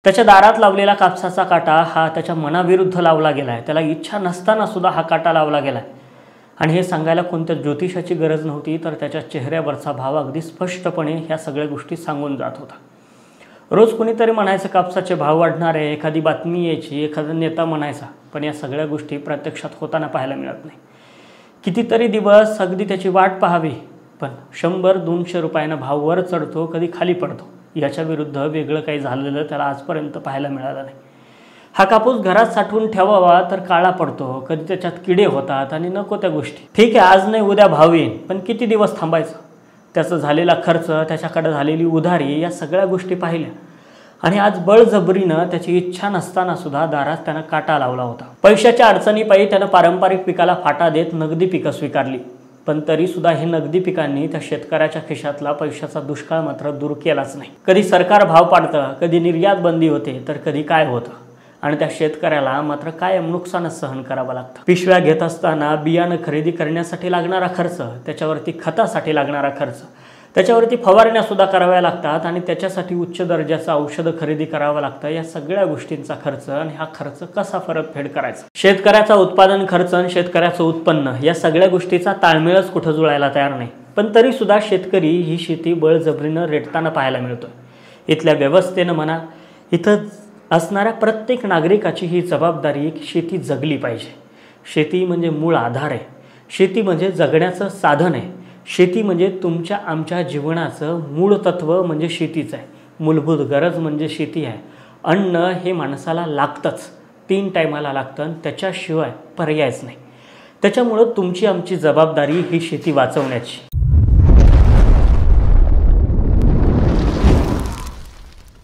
त्याच्या दारात लावलेला कापसाचा काटा हा त्याच्या मनाविरुद्ध लावला गेला आहे। त्याला इच्छा नसताना सुद्धा हा काटा लावला गेला आहे आणि हे सांगायला कोणत्या ज्योतिषाची गरज नव्हती, तर त्याच्या चेहऱ्यावरचा भाव अगदी स्पष्टपणे ह्या सगळ्या गोष्टी सांगून जात होता। रोज कोणीतरी म्हणायचं कापसाचे भाव वाढणार आहे, एखादी बातमी यायची, एखादा नेता म्हणायचा, पण या सगळ्या गोष्टी प्रत्यक्षात होताना पाहायला मिळत नाही। कितीतरी दिवस अगदी त्याची वाट पाहावी, पण 100-200 रुपयानं भाव वर चढतो, कधी खाली पडतो। याच्या विरुद्ध वेगळं काही झालेलं त्याला आजपर्यंत पाहायला मिळालं नाही। हा कापूस घरात साठवून ठेवावा तर काळा पडतो, कधी त्याच्यात किडे होतात आणि नको त्या गोष्टी। ठीक आहे, आज नाही उद्या भाव येईल, पण किती दिवस थांबायचं? त्याचा झालेला खर्च, त्याच्याकडे झालेली उधारी, या सगळ्या गोष्टी पाहिल्या आणि आज बळजबरीनं त्याची इच्छा नसताना सुद्धा दारात त्यानं काटा लावला होता। पैशाच्या अडचणीपायी त्यानं पारंपरिक पिकाला फाटा देत नगदी पिकं स्वीकारली, पण तरी सुद्धा हे नगदी पिकांनी त्या शेतकऱ्याच्या खिशातला पैशाचा दुष्काळ मात्र दूर केलाच नाही। कधी सरकार भाव पाडतं, कधी निर्यात बंदी होते, तर कधी काय होतं आणि त्या शेतकऱ्याला मात्र कायम नुकसानच सहन करावं लागतं। पिशव्या घेत असताना बियाणं खरेदी करण्यासाठी लागणारा खर्च, त्याच्यावरती खतासाठी लागणारा खर्च, त्याच्यावरती फवारण्या सुद्धा कराव्या लागतात आणि त्याच्यासाठी उच्च दर्जाचं औषधं खरेदी करावं लागतं। या सगळ्या गोष्टींचा खर्च आणि हा खर्च कसा परतफेड करायचा? शेतकऱ्याचा उत्पादन खर्च आणि शेतकऱ्याचं उत्पन्न या सगळ्या गोष्टीचा ताळमेळच कुठं जुळायला तयार नाही, पण तरी सुद्धा शेतकरी ही शेती बळजबरीनं रेटताना पाहायला मिळतोय। इथल्या व्यवस्थेनं म्हणा, इथं असणाऱ्या प्रत्येक नागरिकाची ही जबाबदारी की शेती जगली पाहिजे। शेती म्हणजे मूळ आधार आहे, शेती म्हणजे जगण्याचं साधन आहे, शेती म्हणजे तुमच्या आमच्या जीवनाचं मूळ तत्व म्हणजे शेतीच आहे, मूलभूत गरज म्हणजे शेती आहे। अन्न हे माणसाला लागतंच, 3 टायमाला लागतं आणि त्याच्याशिवाय पर्यायच नाही। त्याच्यामुळं तुमची आमची जबाबदारी ही शेती वाचवण्याची।